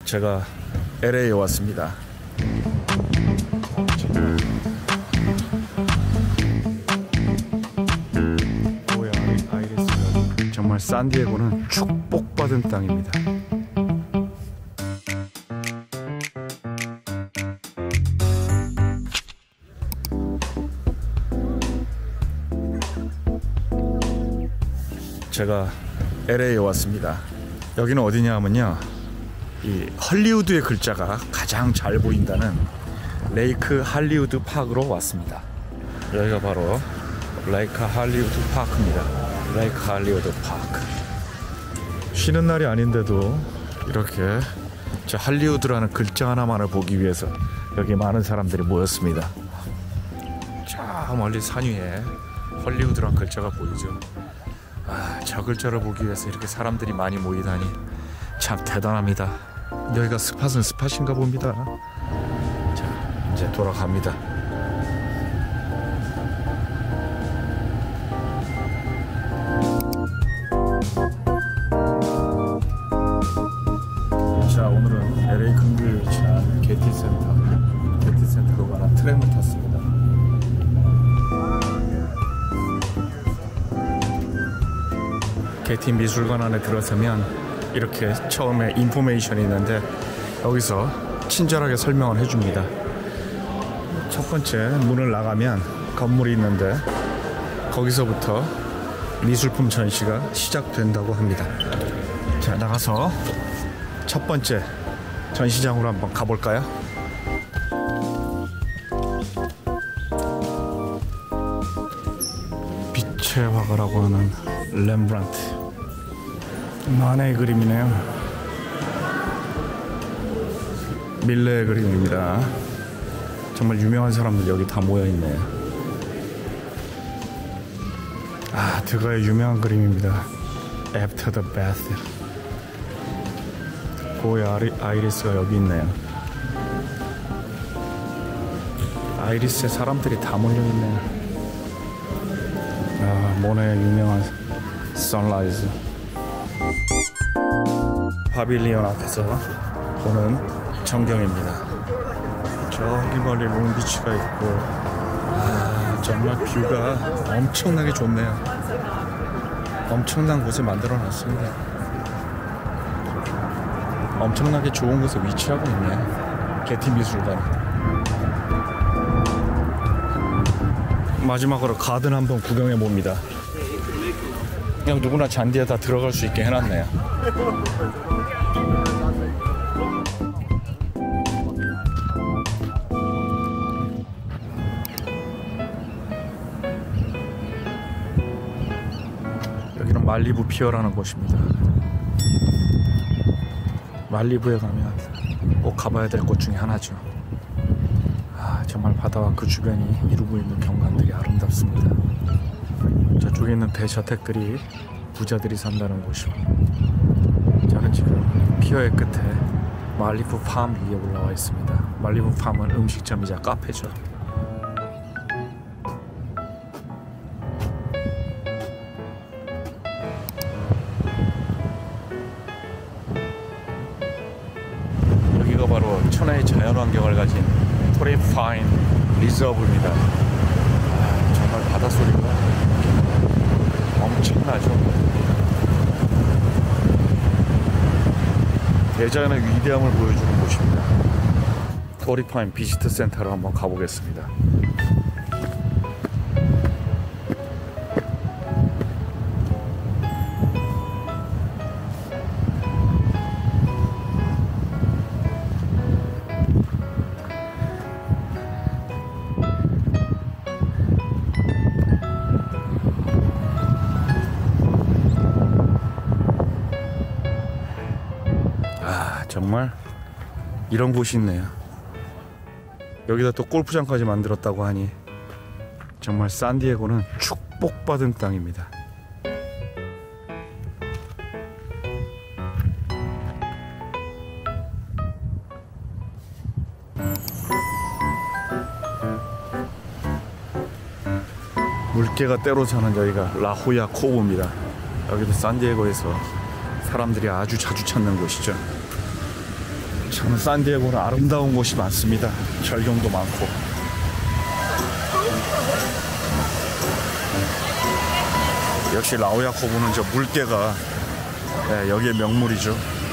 제가 LA에 왔습니다. 아이리스가 정말 샌디에고는 축복받은 땅입니다. 제가 LA에 왔습니다. 여기는 어디냐 하면요, 이 헐리우드의 글자가 가장 잘 보인다는 레이크 할리우드 파크로 왔습니다. 여기가 바로 레이크 할리우드 파크입니다. 레이크 할리우드 파크. 쉬는 날이 아닌데도 이렇게 저 할리우드라는 글자 하나만을 보기 위해서 여기 많은 사람들이 모였습니다. 저 멀리 산 위에 헐리우드란 글자가 보이죠. 저 글자를 보기 위해서 이렇게 사람들이 많이 모이다니 참 대단합니다. 여기가 스팟은 스팟인가 봅니다. 자, 이제 돌아갑니다. 자, 오늘은 LA 근교에 위치한 게티센터로 가는 트램을 탔습니다. 게티 미술관 안에 들어서면 이렇게 처음에 인포메이션이 있는데 여기서 친절하게 설명을 해줍니다. 첫 번째 문을 나가면 건물이 있는데 거기서부터 미술품 전시가 시작된다고 합니다. 자, 나가서 첫 번째 전시장으로 한번 가볼까요? 빛의 화가라고 하는 렘브란트, 만의 그림이네요. 밀레의 그림입니다. 정말 유명한 사람들 여기 다 모여있네요. 드가의 유명한 그림입니다. After the Bath. 고의 아이리스가 여기 있네요. 아이리스에 사람들이 다 몰려있네요. 모네의 유명한 선라이즈. 파빌리온 앞에서 보는 전경입니다. 저기 멀리 롱비치가 있고, 정말 뷰가 엄청나게 좋네요. 엄청난 곳에 만들어 놨습니다. 엄청나게 좋은 곳에 위치하고 있네요. 게티 미술관. 마지막으로 가든 한번 구경해 봅니다. 그냥 누구나 잔디에 다 들어갈 수 있게 해놨네요. 여기는 말리부 피어라는 곳입니다. 말리부에 가면 꼭 가봐야 될 곳 중에 하나죠. 정말 바다와 그 주변이 이루고 있는 경관들이 아름답습니다. 저쪽에 있는 대저택들이 부자들이 산다는 곳이고, 저는 지금 피어의 끝에 말리부 팜 위에 올라와 있습니다. 말리부 팜은 음식점이자 카페죠. 여기가 바로 천혜의 자연환경을 가진 토리파인 리저브입니다. 정말 바닷소리가 엄청나죠. 대자연의 위대함을 보여주는 곳입니다. 토리파인 비지트 센터로 한번 가보겠습니다. 정말 이런 곳이 있네요. 여기다 또 골프장까지 만들었다고 하니 정말 샌디에고는 축복받은 땅입니다. 물개가 때로 사는 여기가 라호야 코브입니다. 여기도 샌디에고에서 사람들이 아주 자주 찾는 곳이죠. 참 샌디에고는 아름다운 곳이 많습니다. 절경도 많고. 역시 라오야코브는 저 물개가 여기의 명물이죠.